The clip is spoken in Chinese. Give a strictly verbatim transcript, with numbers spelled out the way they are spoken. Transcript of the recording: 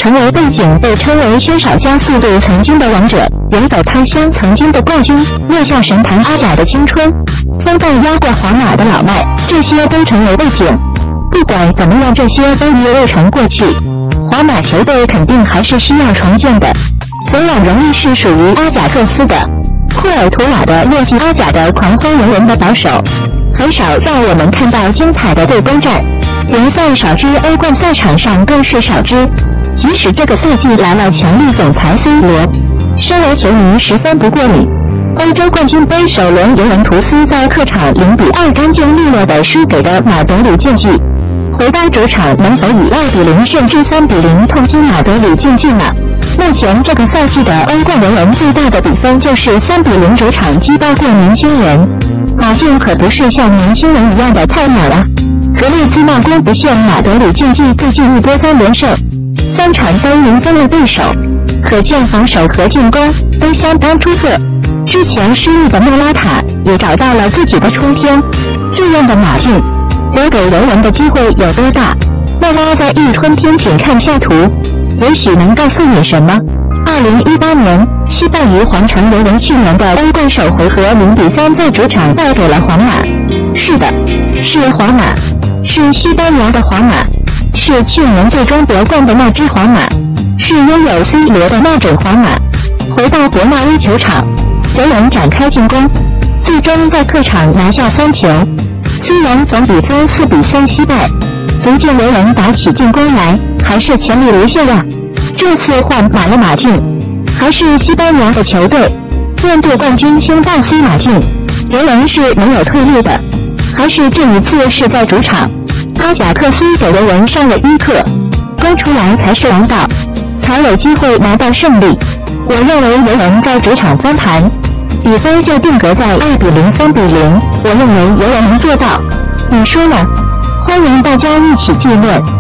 成为背景，被称为薛少加速度曾经的王者，远走他乡曾经的冠军，面向神坛阿贾的青春，风范压过皇马的老迈，这些都成为背景。不管怎么样，这些都已未成过去。皇马球队肯定还是需要重建的。昨晚荣誉是属于阿贾克斯的，库尔图瓦的落进阿贾的狂欢人人的保守，很少让我们看到精彩的对攻战。联赛少之，欧冠赛场上更是少之。即使这个赛季来了强力总裁 C 罗，身为球迷十分不过瘾。欧洲冠军杯首轮，尤文图斯在客场零比二干净利落地输给了马德里竞技，回到主场能否以二比零甚至三比零痛击马德里竞技呢？目前这个赛季的欧冠尤文最大的比分就是三比零主场击败过年轻人。马竞可不是像年轻人一样的菜鸟啊！格列兹纳攻不陷马德里竞技最近一波三连胜，三场都赢分了对手，可见防守和进攻都相当出色。之前失利的莫拉塔也找到了自己的冲天，这样的马竞留给尤文的机会有多大？莫拉在一春天请看下图，也许能告诉你什么。二零一八年惜败于皇城，尤文去年的欧冠首回合零比三在主场败给了皇马。是的，是皇马，是西班牙的皇马，是去年最终夺冠的那支皇马，是拥有 C 罗的那种皇马。回到伯纳乌球场，尤文展开进攻，最终在客场拿下三球。虽然总比分四比三惜败，足见尤文打起进攻来还是潜力无限呀。这次换马了马竞，还是西班牙的球队，面对冠军星大 C 马竞，尤文是没有退路的。还是这一次是在主场，阿贾克斯给尤文上了一课，攻出来才是王道，才有机会拿到胜利。我认为尤文在主场翻盘，比分就定格在二比零、三比零，我认为尤文能做到。你说呢？欢迎大家一起议论。